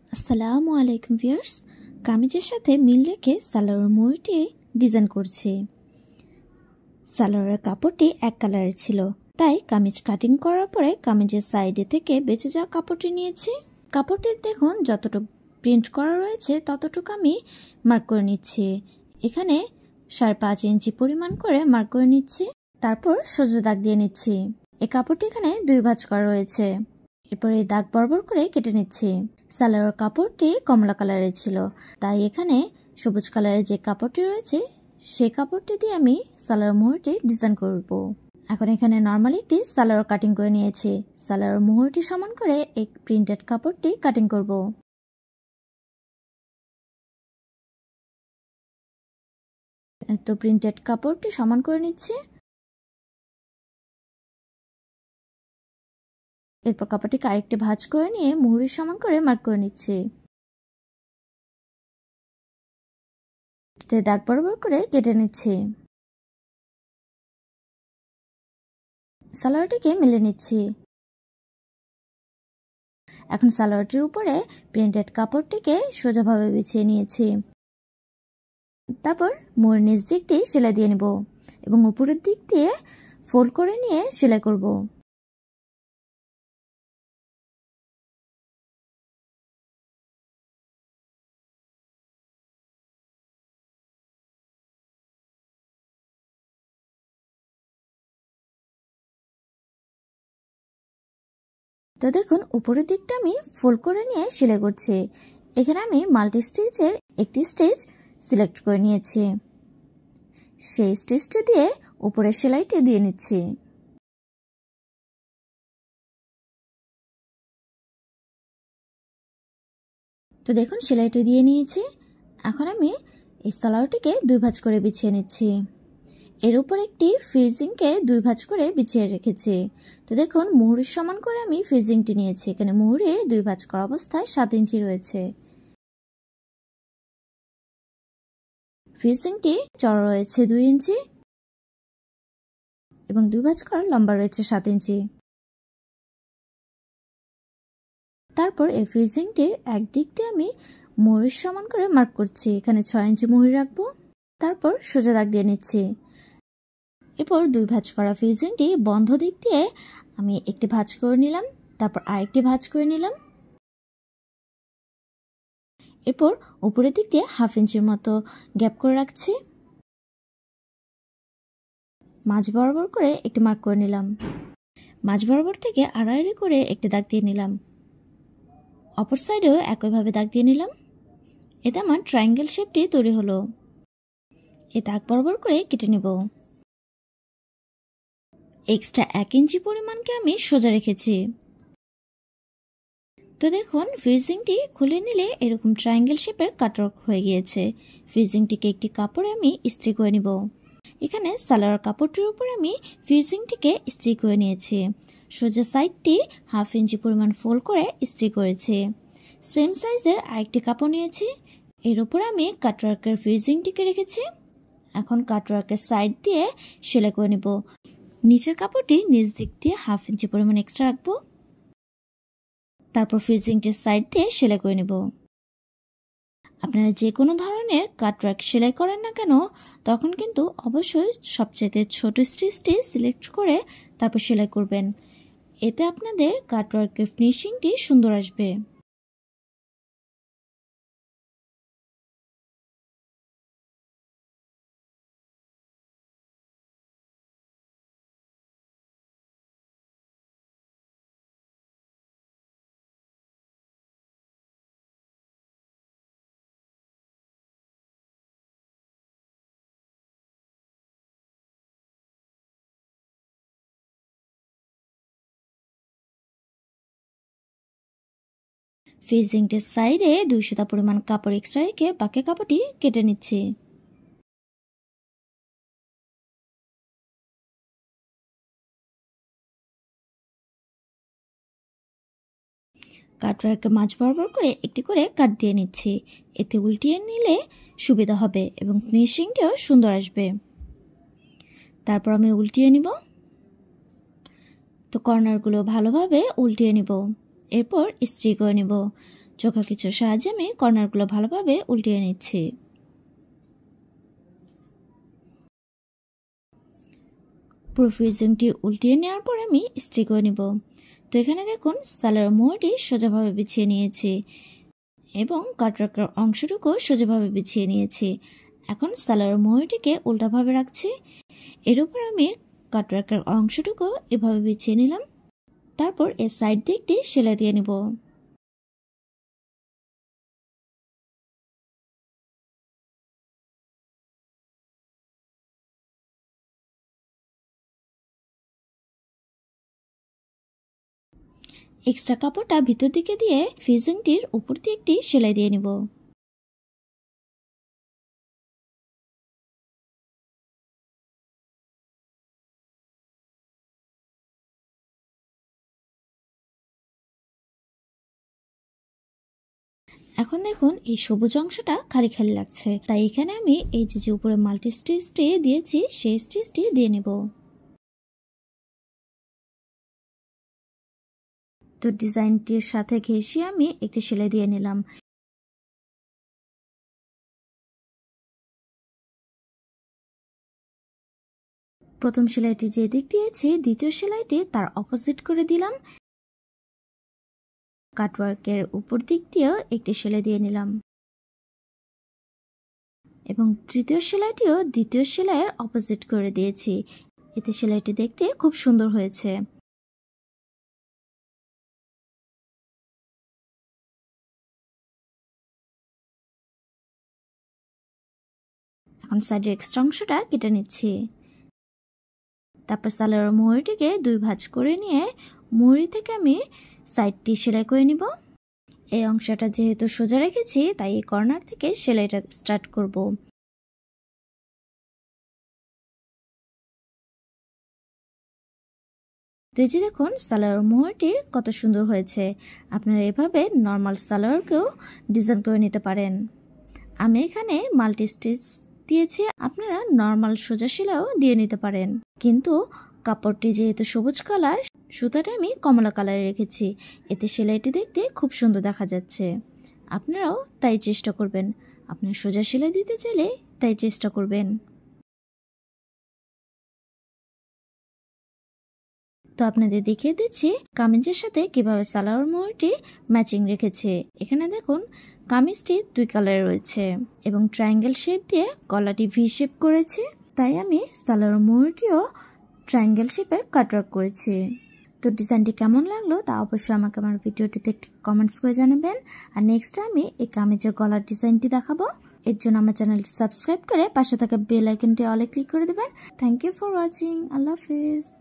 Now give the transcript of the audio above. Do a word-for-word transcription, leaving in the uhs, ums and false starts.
আসসালামু আলাইকুম ভিউয়ার্স, কামিজের সাথে মিল রেখে সালোয়ার মোহরিটি ডিজাইন করছি। সালোয়ারের কাপড়টি এক কালারের ছিল, তাই কামিজ কাটিং করার পরে কামিজের সাইডে থেকে বেঁচে যাওয়া কাপড়টি নিয়েছি। কাপড়টি দেখুন যতটুকু প্রিন্ট করা রয়েছে ততটুকু আমি মার্ক করে নিচ্ছি। এখানে সাড়ে পাঁচ ইঞ্চি পরিমাণ করে মার্ক করে নিচ্ছি। তারপর সোজা দাগ দিয়ে নিচ্ছি। এই কাপড়টি এখানে দুই ভাঁজ করা রয়েছে। এরপর এই দাগ বরাবর করে কেটে নিচ্ছি। সালোয়ার কাপড়টি কমলা কালারের ছিল, তাই এখানে সবুজ কালারের যে কাপড়টি রয়েছে সেই কাপড়টি দিয়ে আমি সালোয়ার মোহরটি ডিজাইন করব। এখন এখানে নর্মালি একটি সালোয়ার কাটিং করে নিয়েছি। সালোয়ার মোহরটি সমান করে এই প্রিন্টেড কাপড়টি কাটিং করব। তো প্রিন্টেড কাপড়টি সমান করে নিচ্ছি। এরপর কাপড়টিকে আরেকটি ভাঁজ করে নিয়ে মুহুরির সমান করে মার্ক করে নিচ্ছি। দাগ বরাবর করে কেটে নিচ্ছি। সালোয়ারটিকে মেলে নিচ্ছি। এখন সালোয়ারটির উপরে প্রিন্টেড কাপড়টিকে সোজাভাবে বিছিয়ে নিয়েছি। তারপর মোহরের নিচ দিকটি সেলাই দিয়ে নেব এবং উপরের দিক দিয়ে ফোল্ড করে নিয়ে সেলাই করব। তো দেখুন উপরের দিকটা আমি ফোল্ড করে নিয়ে সেলাই করছি। এখানে আমি মাল্টি স্টিচের একটি স্টিচ সিলেক্ট করে নিয়েছি। সেই স্টিচটি দিয়ে উপরের সেলাইটি দিয়ে নিচ্ছি। তো দেখুন সেলাইটি দিয়ে নিয়েছি। এখন আমি এই সালোয়ারটিকে দুই ভাঁজ করে বিছিয়ে নিচ্ছি। এর উপর একটি ফ্রিজিংকে দুই ভাঁজ করে বিছিয়ে রেখেছি। তো দেখুন মুহুরির সমান করে আমি ফ্রিজিংটি নিয়েছি। এখানে মুহুরে দুই ভাঁজ করা অবস্থায় সাত ইঞ্চি রয়েছে। ফ্রিজিংটি চড়া রয়েছে দুই ইঞ্চি এবং দুই ভাঁজ করা লম্বা রয়েছে সাত ইঞ্চি। তারপর এই ফ্রিজিংটির একদিক দিয়ে আমি মুহুরির সমান করে মার্ক করছি। এখানে ছয় ইঞ্চি মুহুরি রাখবো। তারপর সোজা দাগ দিয়ে নিচ্ছি। এরপর দুই ভাঁজ করা ফ্রিজিংটি বন্ধ দিক দিয়ে আমি একটি ভাঁজ করে নিলাম, তারপর আরেকটি ভাঁজ করে নিলাম। এরপর উপরের দিক দিয়ে হাফ ইঞ্চির মতো গ্যাপ করে রাখছি। মাঝ বরাবর করে একটি মার্ক করে নিলাম। মাঝ বরাবর থেকে আড়াআড়ি করে একটি দাগ দিয়ে নিলাম। অপর সাইডেও একইভাবে দাগ দিয়ে নিলাম। এতে আমার ট্রায়াঙ্গেল শেপটি তৈরি হলো। এই দাগ বরাবর করে কেটে নেব। এক্সট্রা এক ইঞ্চি পরিমাণকে আমি সোজা রেখেছি। তো দেখুন ফ্রিজিংটি খুলে নিলে এরকম ট্রায়াঙ্গেল শেপের কাটওয়ার্ক হয়ে গিয়েছে। ফ্রিজিংটিকে একটি কাপড়ে আমি ইস্ত্রি করে নিব। এখানে সালোয়ার কাপড়টির উপর আমি ফ্রিজিংটিকে ইস্ত্রি করে নিয়েছি। সোজা সাইডটি হাফ ইঞ্চি পরিমাণ ফোল্ড করে ইস্ত্রি করেছি। সেম সাইজের আরেকটি কাপড় নিয়েছি। এর উপর আমি কাটওয়ার্কের ফ্রিজিংটিকে রেখেছি। এখন কাটওয়ার্কের সাইড দিয়ে সেলাই করে নিব। নিচের কাপড়টি নিচ দিক দিয়ে হাফ ইঞ্চি পরিমাণ এক্সট্রা রাখবো। তারপর ফ্রিজিংটির সাইড দিয়ে সেলাই করে নেব। আপনারা যে কোনো ধরনের কাটওয়ার্ক সেলাই করেন না কেন তখন কিন্তু অবশ্যই সবচেয়ে ছোট স্টিচটি সিলেক্ট করে তারপর সেলাই করবেন। এতে আপনাদের কাটওয়ার্কের ফিনিশিংটি সুন্দর আসবে। ফ্রিজিংটির সাইডে দুই সুতা পরিমাণ কাপড় এক্সট্রা রেখে বাকি কাপড়টি কেটে নিচ্ছি। কাটওয়ার্কে মাঝ বরাবর করে একটি করে কাট দিয়ে নিচ্ছি। এতে উল্টিয়ে নিলে সুবিধা হবে এবং ফিনিশিংটিও সুন্দর আসবে। তারপর আমি উল্টিয়ে নিব। তো কর্নারগুলো ভালোভাবে উল্টিয়ে নিব। এরপর ইস্ত্রি করে নিব। চোখা কিছুর সাহায্যে আমি কর্নারগুলো ভালোভাবে উল্টিয়ে নিচ্ছি। পুরো ফিজিংটি উল্টিয়ে নেওয়ার পর আমি স্টিচ করে নিব। তো এখানে দেখুন সালোয়ার মোহরটি সোজাভাবে বিছিয়ে নিয়েছি এবং কাটওয়ার্কের অংশটুকু সোজাভাবে বিছিয়ে নিয়েছি। এখন সালোয়ার মোহরটিকে উল্টাভাবে রাখছি। এর উপর আমি কাটওয়ার্কের অংশটুকু এভাবে বিছিয়ে নিলাম। তারপর এর সাইড দিকটি সেলাই দিয়ে নিব। এক্সট্রা কাপড়টা ভিতর দিকে দিয়ে ফিজিংটির উপর দিয়ে একটি সেলাই দিয়ে নিব। এখন দেখুন এই সবুজ অংশটা খালি খালি লাগছে, তাই এখানে আমি এই যে যে উপরে মাল্টি স্টিচটি দিয়েছি সেই স্টিচটি দিয়ে নেব। তো ডিজাইনটির সাথে ঘেঁষিয়ে আমি একটি সেলাই দিয়ে নিলাম। প্রথম সেলাইটি যে দিক দিয়েছি দ্বিতীয় সেলাইটি তার অপোজিট করে দিলাম। কাটওয়ার্কের উপর দিক দিয়েও একটি সেলাই দিয়ে নিলাম এবং তৃতীয় সেলাইটিও দ্বিতীয় সেলাইয়ের অপোজিট করে দিয়েছি। এতে সেলাইটি দেখতে খুব সুন্দর হয়েছে। এখন সাইডের এক্সট্রা অংশটা কেটে নিচ্ছি। তারপর সালোয়ার মোহরটিকে দুই ভাঁজ করে নিয়ে মোহরি থেকে আমি সাইডটি সেলাই করে নিব। এই অংশটা যেহেতু সোজা রেখেছি তাই এই কর্নার থেকে সেলাইটা স্টার্ট করব। তো এই যে দেখুন সালোয়ার মোহরটি কত সুন্দর হয়েছে। আপনারা এভাবে নর্মাল সালোয়ারকেও ডিজাইন করে নিতে পারেন। আমি এখানে মাল্টি স্টিচ দিয়েছি, আপনারা নর্মাল সোজা সেলাইও দিয়ে নিতে পারেন। কিন্তু কাপড়টি যেহেতু সবুজ কালার, সুতাটা আমি কমলা কালারে রেখেছি, এতে সেলাইটি দেখতে খুব সুন্দর দেখা যাচ্ছে। আপনারাও তাই চেষ্টা করবেন। আপনার সোজা সেলাই দিতে চাইলে তাই চেষ্টা করবেন। তো আপনাদের দেখিয়ে দিচ্ছি কামিজের সাথে কিভাবে সালোয়ার মোহরটি ম্যাচিং রেখেছে। এখানে দেখুন কামিজটি দুই কালারে রয়েছে এবং ট্রায়াঙ্গেল শেপ দিয়ে গলাটি ভি শেপ করেছে, তাই আমি সালোয়ার মোহরটিও ট্রায়াঙ্গেল শেপের কাটওয়ার্ক করেছি। তো ডিজাইনটি কেমন লাগলো তা অবশ্যই আমাকে আমার ভিডিওটিতে একটি কমেন্টস করে জানাবেন। আর নেক্সট আমি এই কামিজের গলার ডিজাইনটি দেখাবো। এর জন্য আমার চ্যানেলটি সাবস্ক্রাইব করে পাশে থাকা বেল আইকনটি অলে ক্লিক করে দেবেন। Thank you for watching. আল্লাহ হাফেজ।